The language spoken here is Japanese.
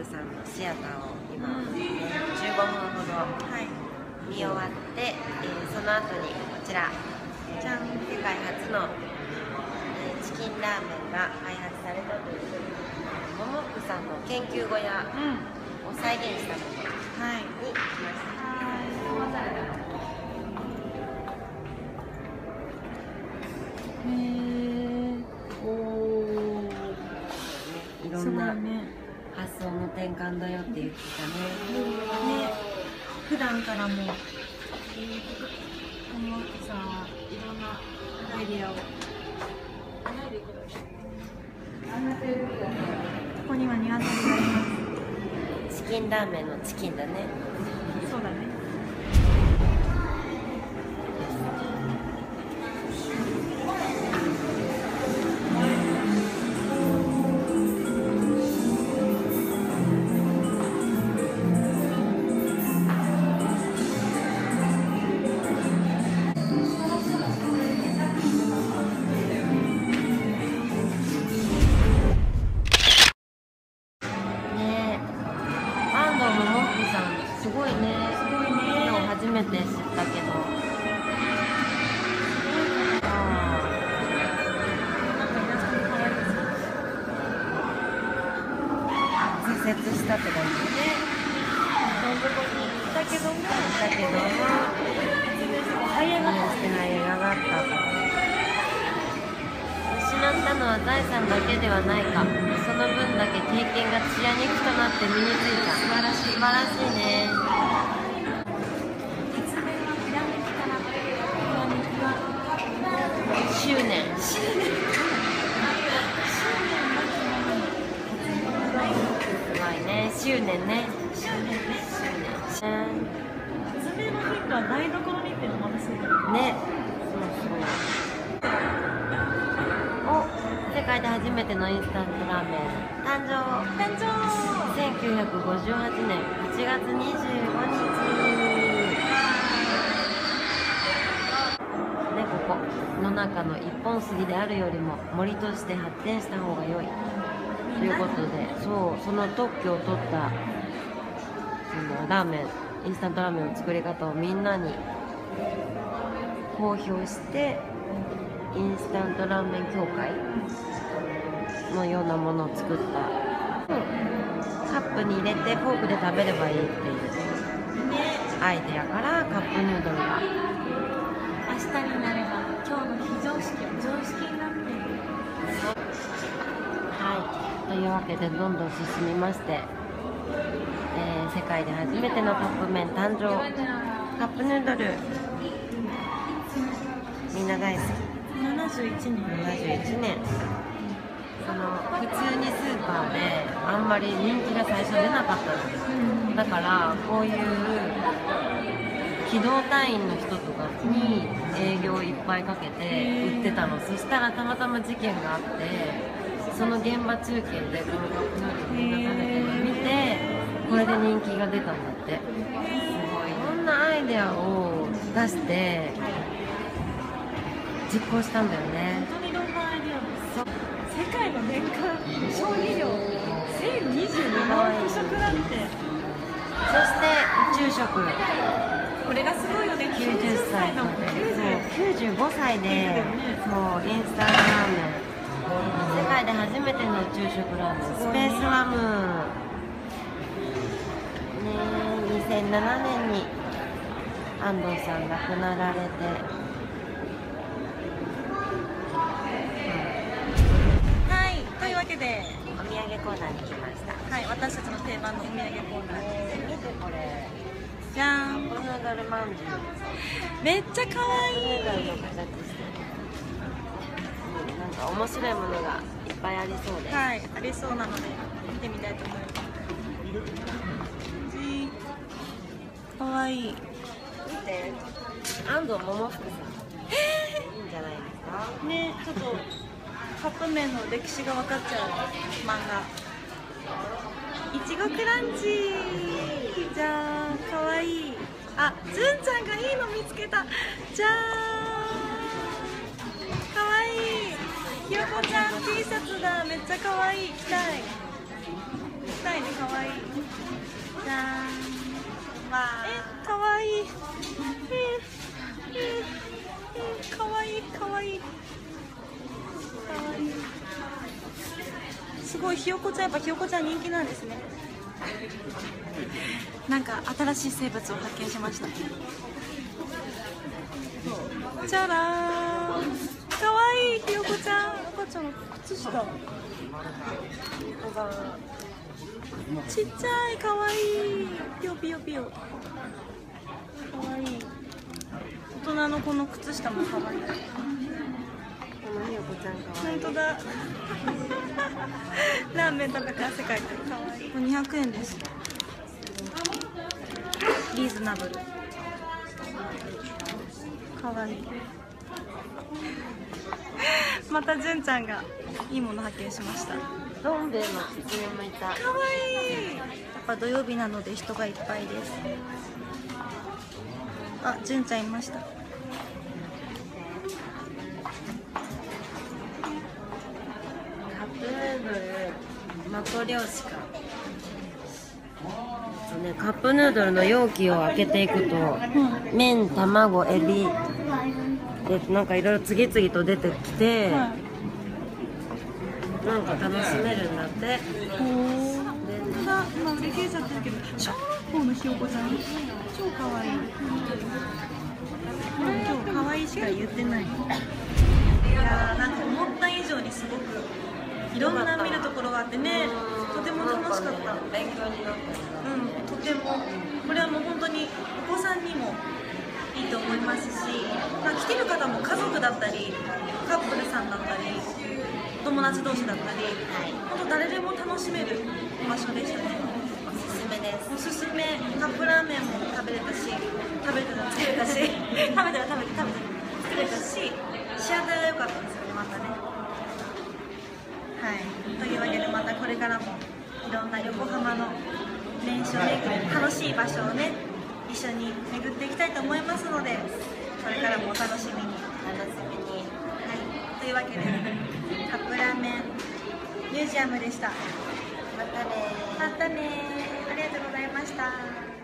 さんのシアターを今、15分ほど見終わって、その後にこちらじゃん、世界初の、チキンラーメンが開発されたというモモックさんの研究小屋を再現したものに来ました。いろんな発想の転換だよって言ってたね。 普段からもモモックさんはいろんなアイディアを。ここにはニワトリがいます。 チキンラーメンのチキンだね。 そうだね。 すごいね。今日初めて知ったけど。挫折したって感じで、どん底に行ったけども、這い上がった。失ったのは財産だけではないか。その分だけ経験が血や肉となって身についた。素晴らしいね。執念。すごいね。執念ね。 発明のヒントは台所にっていうのも私ね。世界で初めてのインスタントラーメン誕生。1958年8月25日ね。ここの中の一本杉であるよりも森として発展した方が良いということで、その特許を取ったそのラーメン、インスタントラーメンの作り方をみんなに公表して、インスタントラーメン協会のようなものを作った。カップに入れてフォークで食べればいいっていうアイデアからカップヌードルが明日になれば今日の非常識は常識になっている。 はい、というわけでどんどん進みまして、世界で初めてのカップ麺誕生。カップヌードルみんな大好き。71年。普通にスーパーであんまり人気が最初出なかったの。だからこういう機動隊員の人とかに営業いっぱいかけて売ってたの。そしたらたまたま事件があって、その現場中継でこのカップヌードルみんな食べてるのを見て、これで人気が出たんだって。すごい。こんなアイデアを出して実行したんだよね。 本当にいろんなアイデアです。世界の年間消費量1022万個食だって。 そして宇宙食。 これがすごいよね。 90歳の95歳でもうインスタントラーメン、世界で初めての宇宙食ラーメン、スペースラムね。2007年に安藤さん亡くなられて。 でお土産コーナーに来ました。 はい、私たちの定番のお土産コーナー。 見てこれ。 じゃん。 カップヌードルまんじゅう。 めっちゃ可愛い。 カップヌードルの形してる。なんか面白いものがいっぱいありそうで。 はい、ありそうなので見てみたいと思います。可愛い。見て。安藤桃福さん。いいんじゃないですか。 ね、ちょっと。カップ麺の歴史が分かっちゃう漫画。いちごクランチじゃーん、かわいい。あ、ずんちゃんがいいの見つけた。じゃーん、かわいい。ひよこちゃん T シャツだ。めっちゃかわいい。着たい。 たいね。かわいい。じゃーん。わー。かわいい。かわいい。かわいい。かわいい。すごいひよこちゃん、やっぱひよこちゃん人気なんですね。なんか新しい生物を発見しました。じゃらーん。かわいいひよこちゃん。赤ちゃんの靴下。ちっちゃい、かわいい。ピヨピヨピヨ。かわいい。大人のこの靴下もかわいい。 このひよこちゃんかわいい。 本当だ。ラーメン食べて汗かいてる。かわいい。200円です。リーズナブル。かわいい。またじゅんちゃんがいいもの発見しました。 どん兵衛のキツネもいた。 かわいい。やっぱ土曜日なので人がいっぱいです。あ、じゅんちゃんいました。 カップヌードル、マトリョーシカ。ね、カップヌードルの容器を開けていくと、麺、卵、エビでなんかいろいろ次々と出てきて、なんか楽しめるんだって。 本当だ、今売り切れちゃってるけど、小学校のひよこちゃん超かわいい。今日かわいいしか言ってない。いやー、なんか思った以上にすごくいろんな見るところがあってね、とても楽しかった。 勉強になった。 うん、とても。これはもう本当にお子さんにもいいと思いますし、まあ、来てる方も家族だったりカップルさんだったりお友達同士だったり、本当誰でも楽しめる場所でしたね。 おすすめです。 おすすめ。カップラーメンも食べれたし、食べてたら作れたし食べれたし、仕上がりが良かったんですよね、またね。はい、というわけでまたこれからもいろんな横浜の名所巡り、楽しい場所をね一緒に巡っていきたいと思いますので、これからもお楽しみに。はい、というわけでカップラーメンミュージアムでした。 またねー。 またねー。ありがとうございました。